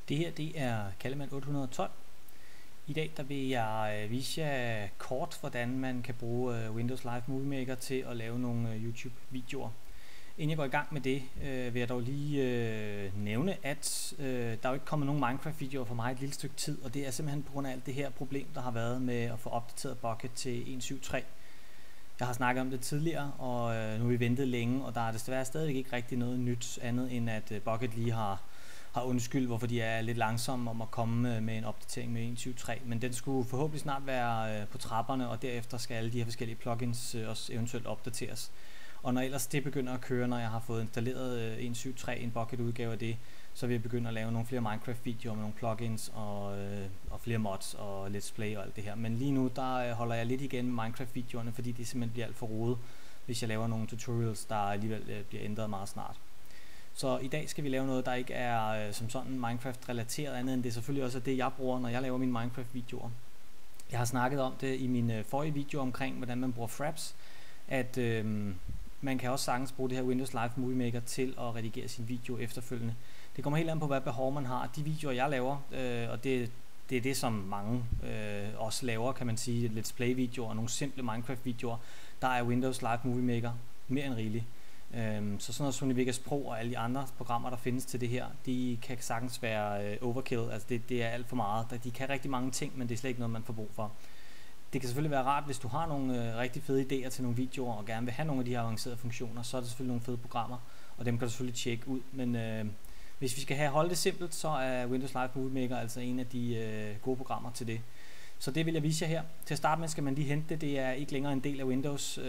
Det her det er Kallemand 812. I dag der vil jeg vise jer kort, hvordan man kan bruge Windows Live Movie Maker til at lave nogle YouTube-videoer. Inden jeg går i gang med det, vil jeg dog lige nævne, at der er jo ikke kommet nogen Minecraft-videoer for mig et lille stykke tid, og det er simpelthen på grund af alt det her problem, der har været med at få opdateret Bukkit til 1.7.3. Jeg har snakket om det tidligere, og nu har vi ventet længe, og der er desværre stadig ikke rigtig noget nyt andet, end at Bukkit lige har undskyldt, hvorfor de er lidt langsomme om at komme med en opdatering med 1.7.3, men den skulle forhåbentlig snart være på trapperne, og derefter skal alle de her forskellige plugins også eventuelt opdateres. Og når ellers det begynder at køre, når jeg har fået installeret 1.7.3, en Bukkit udgave af det, så vil jeg begynde at lave nogle flere Minecraft-videoer med nogle plugins og flere mods og let's play og alt det her. Men lige nu, der holder jeg lidt igen med Minecraft-videoerne, fordi det simpelthen bliver alt for rodet, hvis jeg laver nogle tutorials, der alligevel bliver ændret meget snart. Så i dag skal vi lave noget, der ikke er som sådan Minecraft-relateret andet, end det selvfølgelig også er det, jeg bruger, når jeg laver mine Minecraft-videoer. Jeg har snakket om det i min forrige video omkring, hvordan man bruger Fraps, at man kan også sagtens bruge det her Windows Live Movie Maker til at redigere sin video efterfølgende. Det kommer helt an på, hvad behov man har. De videoer, jeg laver, og det er det, som mange også laver, kan man sige, let's play videoer og nogle simple Minecraft-videoer, der er Windows Live Movie Maker mere end rigeligt. Så sådan noget Sony Vegas Pro og alle de andre programmer, der findes til det her, de kan sagtens være overkill, altså det er alt for meget. De kan rigtig mange ting, men det er slet ikke noget, man får brug for. Det kan selvfølgelig være rart, hvis du har nogle rigtig fede idéer til nogle videoer, og gerne vil have nogle af de her avancerede funktioner, så er det selvfølgelig nogle fede programmer, og dem kan du selvfølgelig tjekke ud. Men hvis vi skal holde det simpelt, så er Windows Live Movie Maker altså en af de gode programmer til det. Så det vil jeg vise jer her. Til at starte med skal man lige hente det. Det er ikke længere en del af Windows.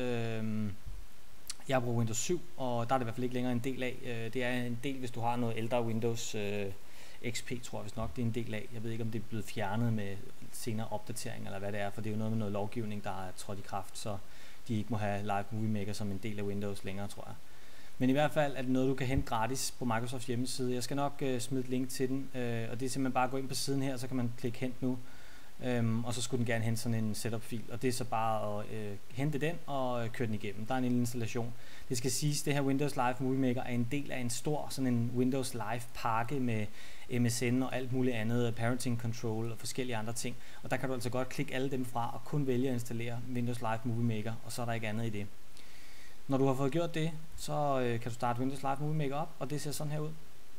Jeg bruger Windows 7, og der er det i hvert fald ikke længere en del af. Det er en del, hvis du har noget ældre Windows XP, tror jeg vist nok, det er en del af. Jeg ved ikke, om det er blevet fjernet med senere opdatering, eller hvad det er, for det er jo noget med noget lovgivning, der er trådt i kraft, så de ikke må have Live Movie Maker som en del af Windows længere, tror jeg. Men i hvert fald er det noget, du kan hente gratis på Microsofts hjemmeside. Jeg skal nok smide et link til den, og det er simpelthen bare at gå ind på siden her, så kan man klikke hent nu. Og så skulle den gerne hente sådan en setup-fil, og det er så bare at hente den og køre den igennem. Der er en lille installation. Det skal siges, det her Windows Live Movie Maker er en del af en stor sådan en Windows Live pakke med MSN og alt muligt andet, parenting control og forskellige andre ting. Og der kan du altså godt klikke alle dem fra og kun vælge at installere Windows Live Movie Maker, og så er der ikke andet i det. Når du har fået gjort det, så kan du starte Windows Live Movie Maker op, og det ser sådan her ud.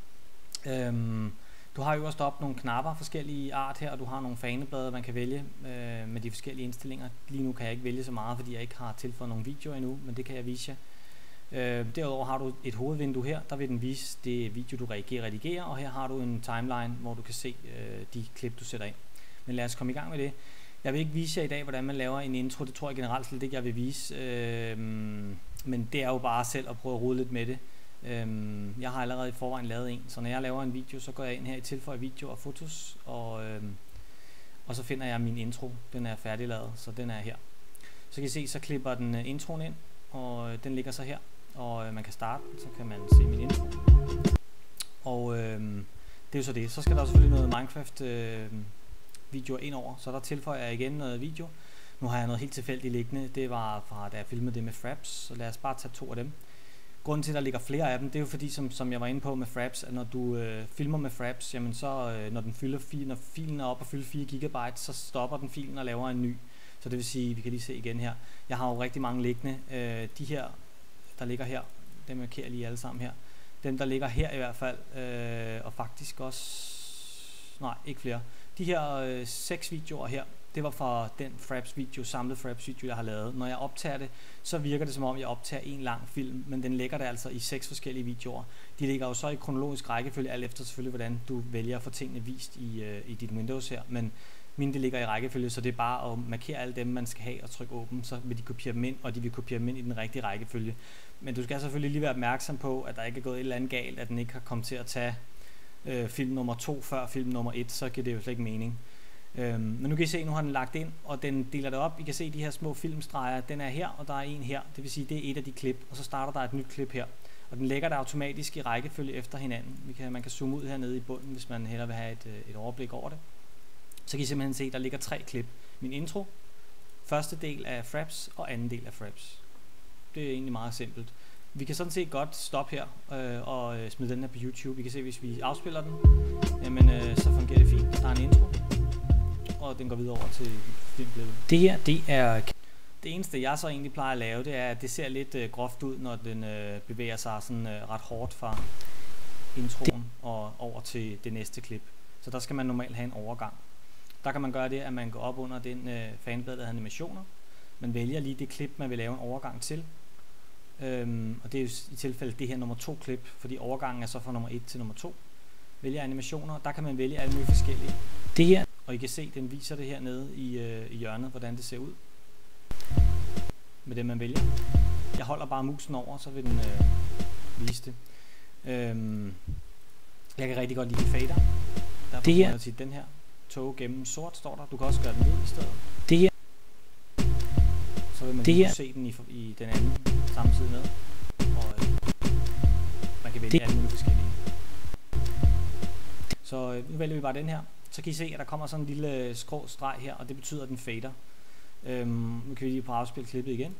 Du har øverst op nogle knapper, forskellige art her, og du har nogle faneblade, man kan vælge med de forskellige indstillinger. Lige nu kan jeg ikke vælge så meget, fordi jeg ikke har tilføjet nogle videoer endnu, men det kan jeg vise jer. Derudover har du et hovedvindue her, der vil den vise det video, du redigerer, og her har du en timeline, hvor du kan se de klip, du sætter ind. Men lad os komme i gang med det. Jeg vil ikke vise jer i dag, hvordan man laver en intro, det tror jeg generelt slet ikke, jeg vil vise, men det er jo bare selv at prøve at rode lidt med det. Jeg har allerede i forvejen lavet en, så når jeg laver en video, så går jeg ind her i tilføje video og fotos, og så finder jeg min intro. Den er færdiglavet, så den er her. Så kan I se, så klipper den introen ind, og den ligger så her, og man kan starte, så kan man se min intro. Og det er jo så det. Så skal der selvfølgelig noget Minecraft videoer ind over, så der tilføjer jeg igen noget video. Nu har jeg noget helt tilfældigt liggende, det var fra da jeg filmede det med Fraps, så lad os bare tage 2 af dem. Grunden til, at der ligger flere af dem, det er jo fordi, som jeg var inde på med Fraps, at når du filmer med Fraps, jamen så når den fylder når filen er oppe og fylder 4 GB, så stopper den filen og laver en ny. Så det vil sige, vi kan lige se igen her. Jeg har jo rigtig mange liggende. De her, der ligger her, dem markerer jeg lige alle sammen her. Dem, der ligger her i hvert fald, og faktisk også, nej, ikke flere. De her 6 videoer her, det var fra den Fraps video, samlet Fraps video, jeg har lavet. Når jeg optager det, så virker det som om, jeg optager en lang film, men den ligger der altså i 6 forskellige videoer. De ligger jo så i kronologisk rækkefølge, alt efter selvfølgelig, hvordan du vælger at få tingene vist i dit Windows her. Men mine, det ligger i rækkefølge, så det er bare at markere alle dem, man skal have og trykke åben, så vil de kopiere dem ind, og de vil kopiere dem ind i den rigtige rækkefølge. Men du skal selvfølgelig lige være opmærksom på, at der ikke er gået et eller andet galt, at den ikke har kommet til at tage film nummer 2 før film nummer 1, så giver det jo slet ikke mening. Men nu kan I se, nu har den lagt ind, og den deler det op. I kan se de her små filmstreger, den er her, og der er en her. Det vil sige, det er et af de klip, og så starter der et nyt klip her. Og den lægger det automatisk i rækkefølge efter hinanden. Man kan zoome ud hernede i bunden, hvis man hellere vil have et overblik over det. Så kan I simpelthen se, der ligger 3 klip. Min intro, første del af Fraps og anden del af Fraps. Det er egentlig meget simpelt. Vi kan sådan set godt stoppe her og smide den her på YouTube. Vi kan se, hvis vi afspiller den, jamen så fungerer det fint. Der er en intro, og den går videre over til filmbilledet. Det her, det er det eneste jeg så egentlig plejer at lave, det er, at det ser lidt groft ud, når den bevæger sig sådan ret hårdt fra introen og over til det næste klip. Så der skal man normalt have en overgang. Der kan man gøre det, at man går op under den fanblad, der hedder animationer. Man vælger lige det klip, man vil lave en overgang til. Og det er jo i tilfælde det her nummer 2 klip, fordi overgangen er så fra nummer 1 til nummer 2. Vælger animationer, der kan man vælge alle mulige forskellige. Det her, og I kan se, den viser det her nede i hjørnet, hvordan det ser ud. Med det man vælger. Jeg holder bare musen over, så vil den vise det. Jeg kan rigtig godt lide fader. Derfor det her, til den her tog gennem sort står der. Du kan også gøre den hvid i stedet. Det her, så vil man det kunne se den i den anden samtidig med. Og man kan vælge alle mulige forskellige. Så nu vælger vi bare den her. Så kan I se, at der kommer sådan en lille skrå streg her, og det betyder, at den fader. Nu kan vi lige prøve at afspille klippet igen.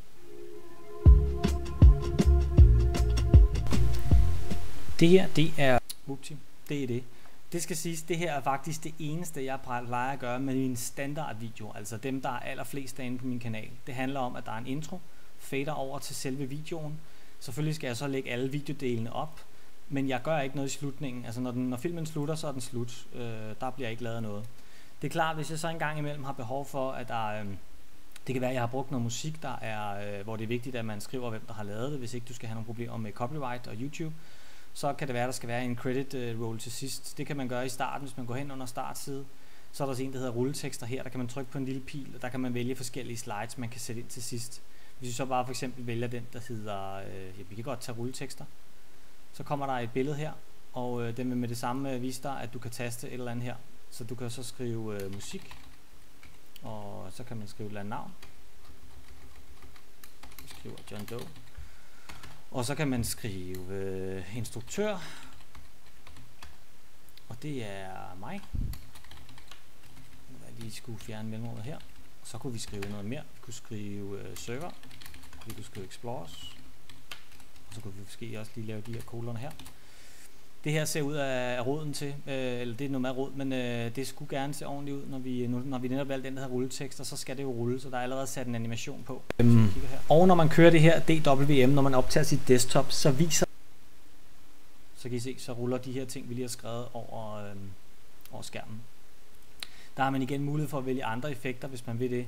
Det her, det er det er det. Det skal siges, det her er faktisk det eneste, jeg plejer at gøre med mine standardvideoer, altså dem, der er allerflest derinde på min kanal. Det handler om, at der er en intro, fader over til selve videoen. Selvfølgelig skal jeg så lægge alle videodelene op, men jeg gør ikke noget i slutningen. Altså når filmen slutter, så er den slut. Der bliver ikke lavet noget. Det er klart, hvis jeg så en gang imellem har behov for, at der det kan være, at jeg har brugt noget musik, der er, hvor det er vigtigt, at man skriver, hvem der har lavet det, hvis ikke du skal have nogle problemer med copyright og YouTube. Så kan det være, at der skal være en credit roll til sidst. Det kan man gøre i starten, hvis man går hen under startside. Så er der også en, der hedder rulletekster her. Der kan man trykke på en lille pil, og der kan man vælge forskellige slides, man kan sætte ind til sidst. Hvis vi så bare for eksempel vælger den, der hedder, vi kan godt tage rulletekster. Så kommer der et billede her, og den vil med det samme vise dig, at du kan taste et eller andet her. Så du kan så skrive musik, og så kan man skrive et eller andet navn. Jeg skriver John Doe. Og så kan man skrive instruktør, og det er mig. Jeg lige skulle fjerne mellemrummet her. Og så kunne vi skrive noget mere. Vi kunne skrive server, vi kunne skrive explorers, og så kunne vi måske også lige lave de her koloner her. Det her ser ud af roden til, eller det er noget med rod, men det skulle gerne se ordentligt ud, når vi netop valgte den, der hedder rulletekster, så skal det jo rulle, så der er allerede sat en animation på. Og når man kører det her DWM, når man optager sit desktop, så kan I se, så ruller de her ting, vi lige har skrevet over skærmen. Der har man igen mulighed for at vælge andre effekter, hvis man vil det.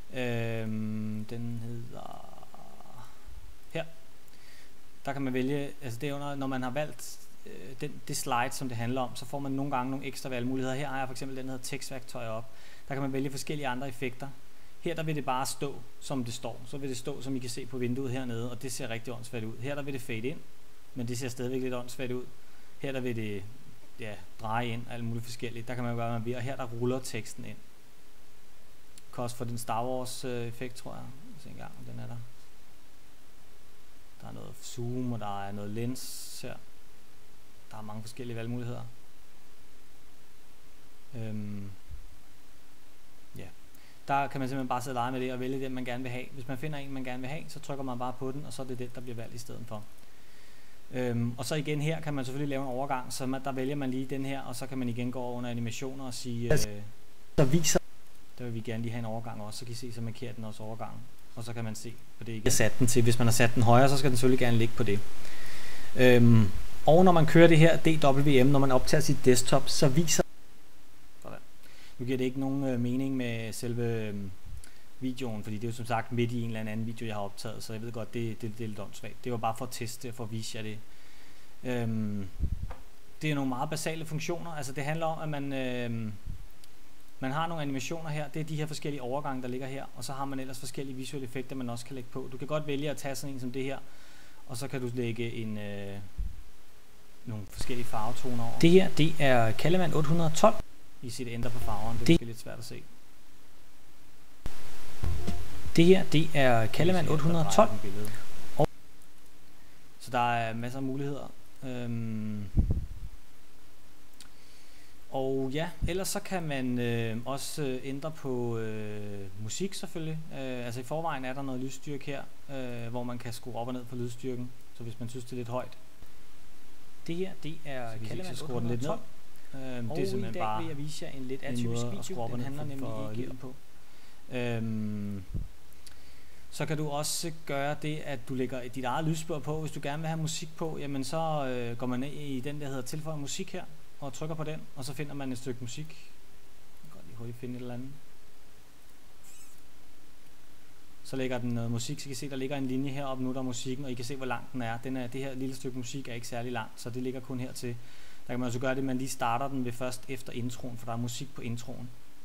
Den hedder her. Der kan man vælge, altså det er under, når man har valgt det slide, som det handler om, så får man nogle gange nogle ekstra valgmuligheder. Her har jeg for eksempel den, der hedder tekstværktøj op. Der kan man vælge forskellige andre effekter. Her der vil det bare stå, som det står. Så vil det stå, som I kan se på vinduet hernede, og det ser rigtig åndssvagt ud. Her der vil det fade ind, men det ser stadigvæk lidt åndssvagt ud. Her der vil det dreje ind, alt muligt forskelligt. Der kan man gøre, hvad man vil, og her der ruller teksten ind. Kan også få den Star Wars effekt, tror jeg. Se en gang, om den er der. Der er noget zoom, og der er noget lens her. Der er mange forskellige valgmuligheder. Ja. Der kan man simpelthen bare sidde og lege med det og vælge den, man gerne vil have. Hvis man finder en, man gerne vil have, så trykker man bare på den, og så er det den, der bliver valgt i stedet for. Og så igen her kan man selvfølgelig lave en overgang, så der vælger man lige den her, og så kan man igen gå over under animationer og sige, der vil vi gerne lige have en overgang også, så kan I se, så markerer den også overgangen. Og så kan man se på det igen. Jeg sat den til. Hvis man har sat den højere, så skal den selvfølgelig gerne ligge på det. Og når man kører det her DWM, når man optager sit desktop, så viser sådan. Nu giver det ikke nogen mening med selve videoen, fordi det er jo som sagt midt i en eller anden video, jeg har optaget, så jeg ved godt, det er lidt åndssvagt. Det var bare for at teste, for at vise jer det. Det er nogle meget basale funktioner. Altså det handler om, at man har nogle animationer her. Det er de her forskellige overgange, der ligger her, og så har man ellers forskellige visuelle effekter, man også kan lægge på. Du kan godt vælge at tage sådan en som det her, og så kan du lægge nogle forskellige farvetoner over. Det her, det er Kallemand 812 i sit ændre på farveren. Det er lidt svært at se. Det her, det er Kallemand 812. Så der er masser af muligheder. Og ja, ellers så kan man også ændre på musik selvfølgelig. Altså i forvejen er der noget lydstyrke her, hvor man kan skrue op og ned på lydstyrken. Så så hvis man synes det er lidt højt. Det her, det er Callemand skruer den lidt ned. Og det er i dag vil jeg vise jer en lidt atypisk video, den handler nemlig ikke på. Så kan du også gøre det, at du lægger dit eget lydspor på. Hvis du gerne vil have musik på, jamen så går man ned i den, der hedder tilføj musik her, og trykker på den, og så finder man et stykke musik. Jeg kan godt lige hurtigt finde et eller andet. Så lægger den noget musik, så I kan se, der ligger en linje heroppe nu, der er musikken, og I kan se, hvor lang den er. Det her lille stykke musik er ikke særlig langt, så det ligger kun hertil. Der kan man også gøre det, at man lige starter den ved først efter introen, for der er musik på introen.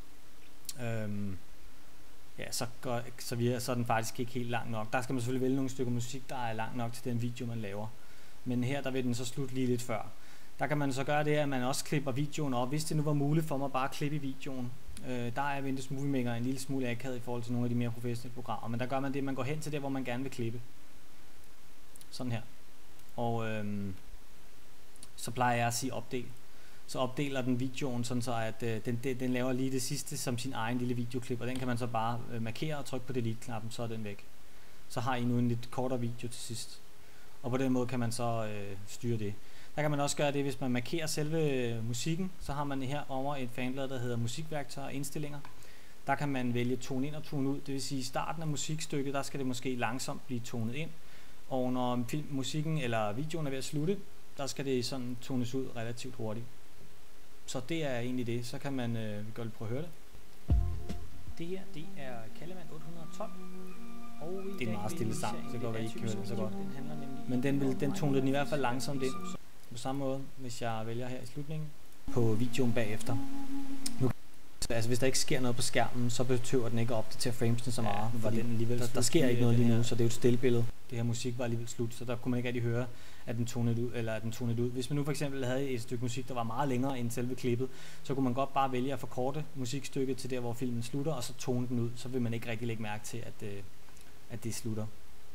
Ja, så er den faktisk ikke helt lang nok. Der skal man selvfølgelig vælge nogle stykker musik, der er lang nok til den video, man laver. Men her, der vil den så slutte lige lidt før. Der kan man så gøre det, at man også klipper videoen op. Hvis det nu var muligt for mig bare at klippe i videoen, der er Windows Movie Maker en lille smule akavet i forhold til nogle af de mere professionelle programmer. Men der gør man det, at man går hen til det, hvor man gerne vil klippe. Sådan her. Og så plejer jeg at sige opdel. Så opdeler den videoen sådan så, at den laver lige det sidste som sin egen lille videoklip, og den kan man så bare markere og trykke på delete-knappen, så er den væk. Så har I nu en lidt kortere video til sidst. Og på den måde kan man så styre det. Der kan man også gøre det, hvis man markerer selve musikken, så har man her over et fanblad, der hedder musikværktøjer og indstillinger. Der kan man vælge tone ind og tone ud, det vil sige i starten af musikstykket, der skal det måske langsomt blive tonet ind, og når musikken eller videoen er ved at slutte, der skal det sådan tones ud relativt hurtigt. Så det er egentlig det. Så kan man godt prøve at høre det. Det her, det er Callemand 812. Og det er en meget stille sang, så det går, at I ikke kan høre det så godt. Men den tonede den i hvert fald langsomt ind. På samme måde, hvis jeg vælger her i slutningen, på videoen bagefter. Nu, altså hvis der ikke sker noget på skærmen, så behøver den ikke at opdatere framesene så meget. Ja, fordi der sker ikke noget lige nu, så det er jo et stillbillede. Det her musik var alligevel slut, så der kunne man ikke rigtig høre, at den tonede ud, eller at den tonede ud. Hvis man nu for eksempel havde et stykke musik, der var meget længere end selve klippet, så kunne man godt bare vælge at forkorte musikstykket til der, hvor filmen slutter, og så tone den ud. Så vil man ikke rigtig lægge mærke til, at det slutter.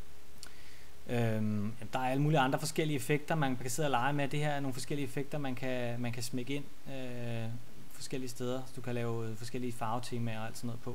Der er alle mulige andre forskellige effekter, man kan sidde og lege med. Det her er nogle forskellige effekter, man kan smække ind forskellige steder. Så du kan lave forskellige farvetemaer og alt sådan noget på.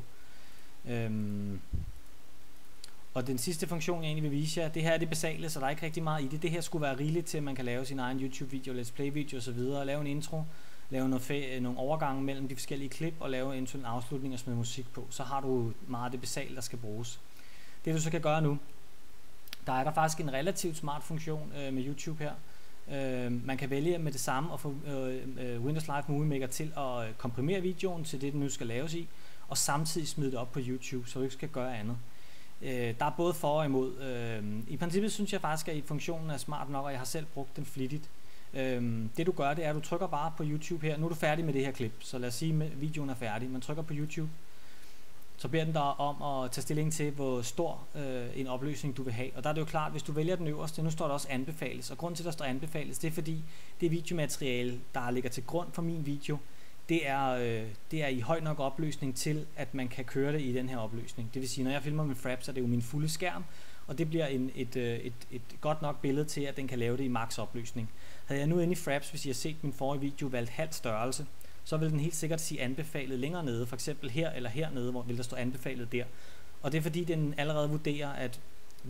Og den sidste funktion, jeg egentlig vil vise jer, det her er det basale, så der er ikke rigtig meget i det. Det her skulle være rigeligt til, at man kan lave sin egen YouTube-video, let's play-video osv., lave en intro, lave nogle overgange mellem de forskellige klip, og lave en afslutning og smide musik på. Så har du meget af det basale, der skal bruges. Det du så kan gøre nu, der er der faktisk en relativt smart funktion med YouTube her. Man kan vælge med det samme at få Windows Live Movie Maker til at komprimere videoen til det, den nu skal laves i, og samtidig smide det op på YouTube, så du ikke skal gøre andet. Der er både for og imod. I princippet synes jeg faktisk, at funktionen er smart nok, og jeg har selv brugt den flittigt. Det du gør, det er, at du trykker bare på YouTube her. Nu er du færdig med det her klip, så lad os sige, at videoen er færdig. Man trykker på YouTube, så beder den dig om at tage stilling til, hvor stor en opløsning du vil have. Og der er det jo klart, hvis du vælger den øverste, nu står der også anbefales. Og grunden til, at der står anbefales, det er fordi, det videomateriale, der ligger til grund for min video, det er i høj nok opløsning til, at man kan køre det i den her opløsning. Det vil sige, når jeg filmer med Fraps, så er det jo min fulde skærm, og det bliver et godt nok billede til, at den kan lave det i max opløsning. Havde jeg nu inde i Fraps, hvis I har set min forrige video, valgt halv størrelse, så vil den helt sikkert sige anbefalet længere nede, for eksempel her eller hernede, hvor vil der stå anbefalet der. Og det er fordi, den allerede vurderer, at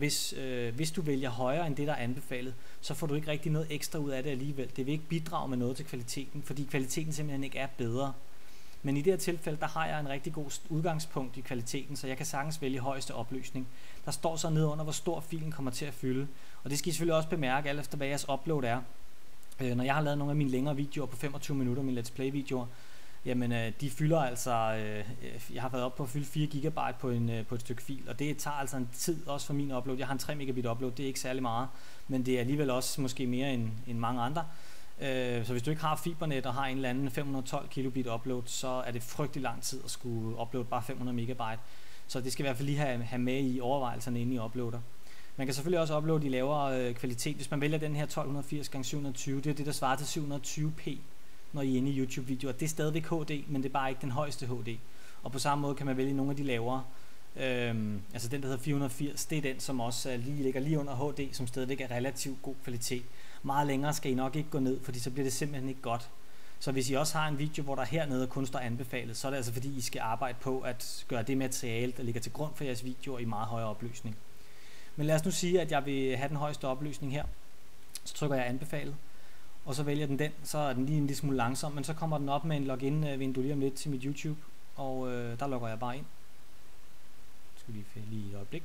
hvis du vælger højere end det, der er anbefalet, så får du ikke rigtig noget ekstra ud af det alligevel. Det vil ikke bidrage med noget til kvaliteten, fordi kvaliteten simpelthen ikke er bedre. Men i det her tilfælde, der har jeg en rigtig god udgangspunkt i kvaliteten, så jeg kan sagtens vælge højeste opløsning. Der står så nede under, hvor stor filen kommer til at fylde. Og det skal I selvfølgelig også bemærke, alt efter hvad jeres upload er. Når jeg har lavet nogle af mine længere videoer på 25 minutter, mine let's play videoer, jamen de fylder altså, jeg har været op på at fylde 4 GB på et stykke fil, og det tager altså en tid også for min upload. Jeg har en 3 megabit upload, det er ikke særlig meget, men det er alligevel også måske mere end mange andre. Så hvis du ikke har fibernet og har en eller anden 512 kilobit upload, så er det frygtelig lang tid at skulle uploade bare 500 megabyte. Så det skal i hvert fald lige have med i overvejelserne, inden I uploader. Man kan selvfølgelig også uploade i lavere kvalitet. Hvis man vælger den her 1280x720, det er det, der svarer til 720p, når I er inde i YouTube-videoer. Det er stadigvæk HD, men det er bare ikke den højeste HD. Og på samme måde kan man vælge nogle af de lavere. Altså den, der hedder 480, det er den, som også ligger lige under HD, som stadigvæk er relativt god kvalitet. Meget længere skal I nok ikke gå ned, fordi så bliver det simpelthen ikke godt. Så hvis I også har en video, hvor der hernede kun står anbefalet, så er det altså fordi, I skal arbejde på at gøre det materiale, der ligger til grund for jeres videoer, i meget højere opløsning. Men lad os nu sige, at jeg vil have den højeste opløsning her. Så trykker jeg anbefalet, og så vælger den, så er den lige en lille smule langsom, men så kommer den op med en login-vindue lige om lidt til mit YouTube, og der logger jeg bare ind. Skal vi lige et øjeblik.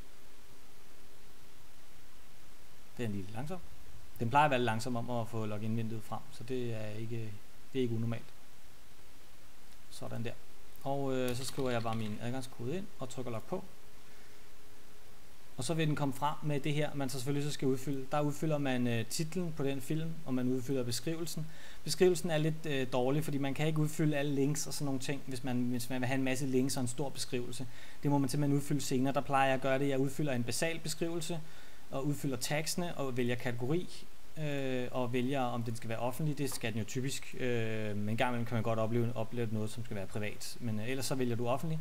Den er lige langsom. Den plejer at være lidt langsom om at få login-vinduet frem, så det er ikke unormalt. Sådan der. Og så skriver jeg bare min adgangskode ind og trykker log på. Og så vil den komme frem med det her, man så selvfølgelig skal udfylde. Der udfylder man titlen på den film, og man udfylder beskrivelsen. Beskrivelsen er lidt dårlig, fordi man kan ikke udfylde alle links og sådan nogle ting, hvis man vil have en masse links og en stor beskrivelse. Det må man simpelthen udfylde senere. Der plejer jeg at gøre det, jeg udfylder en basal beskrivelse, og udfylder tagsene, og vælger kategori, og vælger, om den skal være offentlig. Det skal den jo typisk, men en gang imellem kan man godt opleve noget, som skal være privat. Men ellers så vælger du offentlig.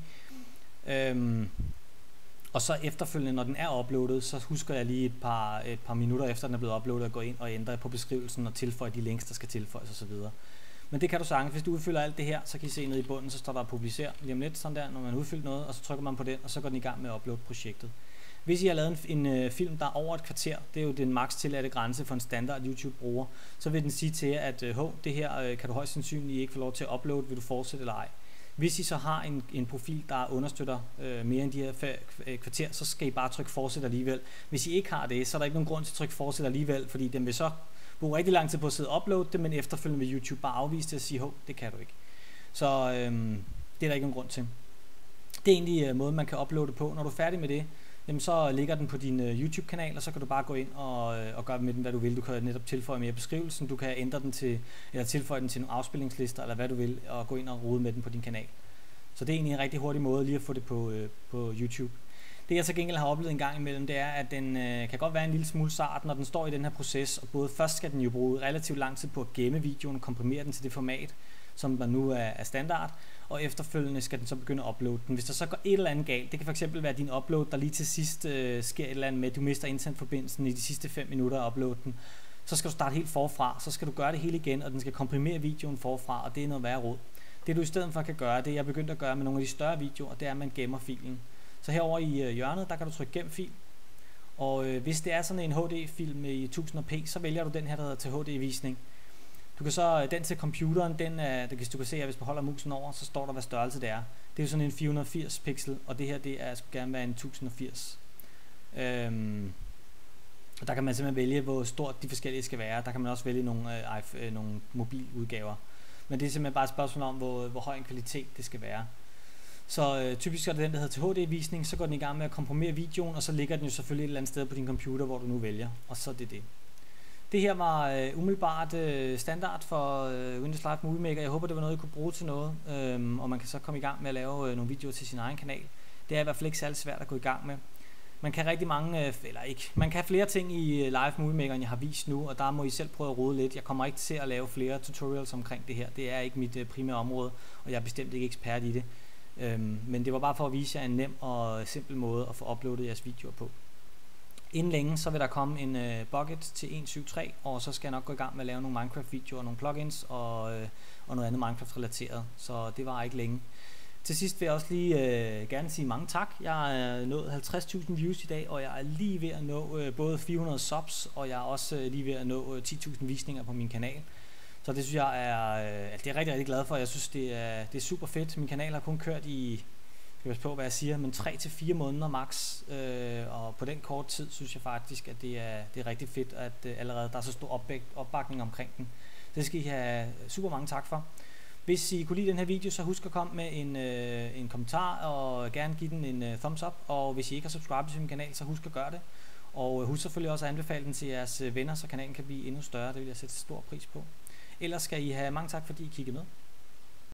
Og så efterfølgende, når den er uploadet, så husker jeg lige et par minutter efter den er blevet uploadet at gå ind og ændre på beskrivelsen og tilføje de links, der skal tilføjes osv. Men det kan du sagtens. Hvis du udfylder alt det her, så kan I se nede i bunden, så står der publicer lige om lidt, sådan der, når man har udfyldt noget, og så trykker man på den, og så går den i gang med at uploade projektet. Hvis I har lavet en film, der er over et kvarter, det er jo den maks tilladte grænse for en standard YouTube-bruger, så vil den sige til jer, at det her kan du højst sandsynligt ikke få lov til at uploade, vil du fortsætte eller ej. Hvis I så har en profil, der understøtter mere end de her kvarter, så skal I bare trykke fortsæt alligevel. Hvis I ikke har det, så er der ikke nogen grund til at trykke fortsæt alligevel, fordi den vil så bruge rigtig lang tid på at sidde og uploade det, men efterfølgende vil YouTube bare afvise det og sige, det kan du ikke. Så det er der ikke nogen grund til. Det er egentlig måden, man kan uploade på. Når du er færdig med det, jamen så ligger den på din YouTube-kanal, og så kan du bare gå ind og gøre med den, hvad du vil. Du kan netop tilføje mere beskrivelsen, du kan ændre den til, eller tilføje den til nogle afspillingslister, eller hvad du vil, og gå ind og rode med den på din kanal. Så det er egentlig en rigtig hurtig måde lige at få det på YouTube. Det jeg så gengæld har oplevet en gang imellem, det er, at den kan godt være en lille smule sart, når den står i den her proces, og både først skal den jo bruge relativt lang tid på at gemme videoen og komprimere den til det format, som der nu er standard, og efterfølgende skal den så begynde at uploade den. Hvis der så går et eller andet galt, det kan fx være din upload, der lige til sidst sker et eller andet med, at du mister internetforbindelsen i de sidste 5 minutter af uploade den, så skal du starte helt forfra, så skal du gøre det hele igen, og den skal komprimere videoen forfra, og det er noget værre råd. Det du i stedet for kan gøre, det jeg er begyndt at gøre med nogle af de større videoer, det er, at man gemmer filen. Så herover i hjørnet, der kan du trykke gem fil, og hvis det er sådan en HD-film i 1000p, så vælger du den her, der hedder til HD-visning. Du kan så, den til computeren, hvis du kan se, at hvis du holder musen over, så står der, hvad størrelse det er. Det er jo sådan en 480 pixel, og det her, det er skulle gerne være en 1080. Og der kan man simpelthen vælge, hvor stort de forskellige skal være. Der kan man også vælge nogle mobiludgaver. Men det er simpelthen bare et spørgsmål om, hvor høj en kvalitet det skal være. Så typisk er det den, der hedder til HD-visning, så går den i gang med at komprimere videoen, og så ligger den jo selvfølgelig et eller andet sted på din computer, hvor du nu vælger. Og så er det det. Det her var umiddelbart standard for Windows Live Movie Maker. Jeg håber, det var noget, I kunne bruge til noget, og man kan så komme i gang med at lave nogle videoer til sin egen kanal. Det er i hvert fald ikke særlig svært at gå i gang med. Man kan rigtig mange, man kan flere ting i Live Movie Maker, end jeg har vist nu, og der må I selv prøve at rode lidt. Jeg kommer ikke til at lave flere tutorials omkring det her. Det er ikke mit primære område, og jeg er bestemt ikke ekspert i det. Men det var bare for at vise jer en nem og simpel måde at få uploadet jeres videoer på. Inden længe så vil der komme en bucket til 1.7.3, og så skal jeg nok gå i gang med at lave nogle Minecraft-videoer og nogle plugins og noget andet Minecraft-relateret, så det var ikke længe. Til sidst vil jeg også lige gerne sige mange tak. Jeg er nået 50.000 views i dag, og jeg er lige ved at nå både 400 subs, og jeg er også lige ved at nå 10.000 visninger på min kanal. Så det synes jeg det er rigtig, rigtig glad for. Jeg synes, det er super fedt. Min kanal har kun kørt i, jeg passe på, hvad jeg siger, men 3-4 måneder max, og på den korte tid synes jeg faktisk, at det er rigtig fedt, at allerede der er så stor opbakning omkring den. Det skal I have super mange tak for. Hvis I kunne lide den her video, så husk at komme med en kommentar, og gerne give den en thumbs up, og hvis I ikke har subscribet til min kanal, så husk at gøre det. Og husk selvfølgelig også at anbefale den til jeres venner, så kanalen kan blive endnu større. Det vil jeg sætte stor pris på. Ellers skal I have mange tak, fordi I kiggede med.